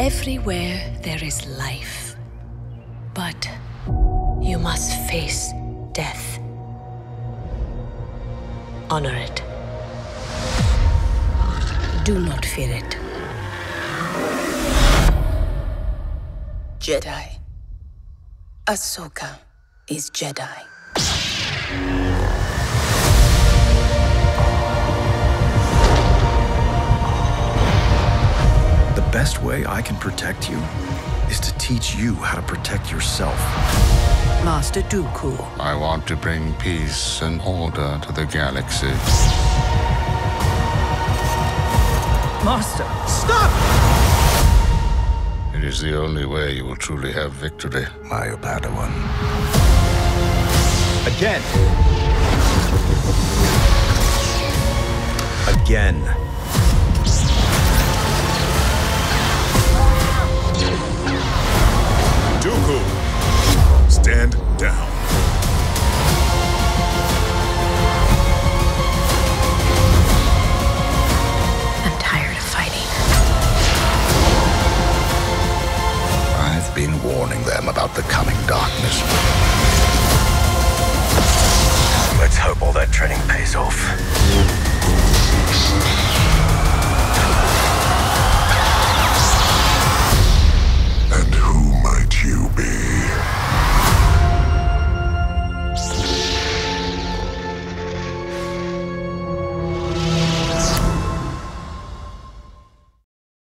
Everywhere there is life, but you must face death. Honor it. Do not fear it. Jedi. Ahsoka is Jedi. The best way I can protect you is to teach you how to protect yourself. Master Dooku. I want to bring peace and order to the galaxy. Master, stop! It is the only way you will truly have victory, my Padawan. Again. Again.